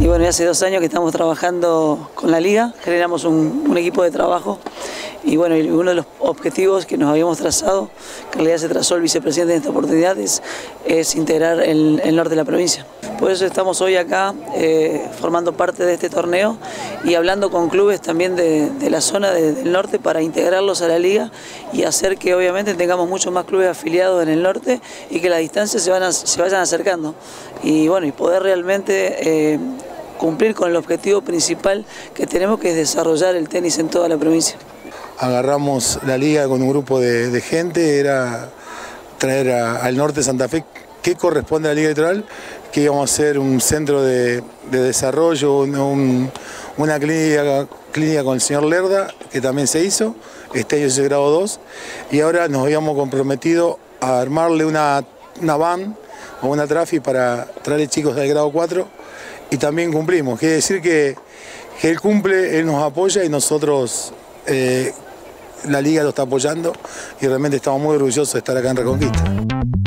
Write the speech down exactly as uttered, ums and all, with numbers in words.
Y bueno, hace dos años que estamos trabajando con la Liga, generamos un, un equipo de trabajo y bueno, uno de los objetivos que nos habíamos trazado, que en realidad se trazó el vicepresidente en esta oportunidad, es, es integrar el, el norte de la provincia. Por eso estamos hoy acá eh, formando parte de este torneo y hablando con clubes también de, de la zona de, del norte para integrarlos a la Liga y hacer que obviamente tengamos muchos más clubes afiliados en el norte y que las distancias se, van a, se vayan acercando y bueno, y poder realmente eh, cumplir con el objetivo principal que tenemos, que es desarrollar el tenis en toda la provincia. Agarramos la liga con un grupo de, de gente, era traer a, al norte de Santa Fe, que corresponde a la Liga Litoral, que íbamos a hacer un centro de, de desarrollo, un, una clínica, clínica con el señor Lerda, que también se hizo, este año es el grado dos, y ahora nos habíamos comprometido a armarle una, una van o una trafi para traer chicos del grado cuatro, y también cumplimos. Quiere decir que, que él cumple, él nos apoya y nosotros, eh, la Liga lo está apoyando y realmente estamos muy orgullosos de estar acá en Reconquista.